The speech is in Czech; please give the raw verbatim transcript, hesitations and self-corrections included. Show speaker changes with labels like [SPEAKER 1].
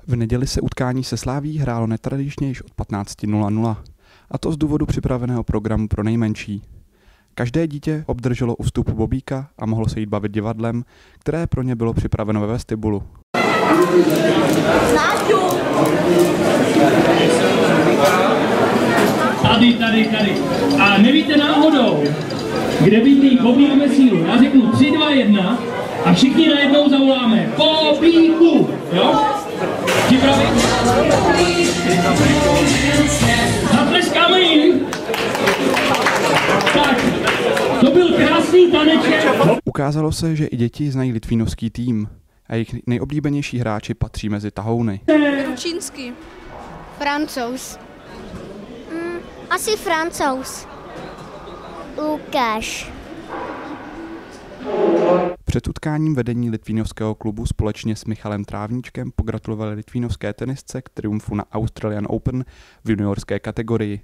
[SPEAKER 1] V neděli se utkání se Slavií hrálo netradičně již od patnáct nula nula, a to z důvodu připraveného programu pro nejmenší. Každé dítě obdrželo u vstupu bobíka a mohlo se jít bavit divadlem, které pro ně bylo připraveno ve vestibulu.
[SPEAKER 2] Tady, tady, tady. A nevíte náhodou, kde bydlí Bobík Mesíru? Já řeknu tři, dva, jedna a všichni najednou zavoláme Bobíku, jo? Připravi? Zatleskáme jim. Tak, to byl krásný taneček.
[SPEAKER 1] Ukázalo se, že i děti znají litvínovský tým a jejich nejoblíbenější hráči patří mezi tahouny.
[SPEAKER 3] Čínsky.
[SPEAKER 4] Francouz. Mm, asi Francouz. Lukáš.
[SPEAKER 1] Před utkáním vedení litvínovského klubu společně s Michalem Trávníčkem pogratulovali litvínovské tenisce k triumfu na Australian Open v juniorské kategorii.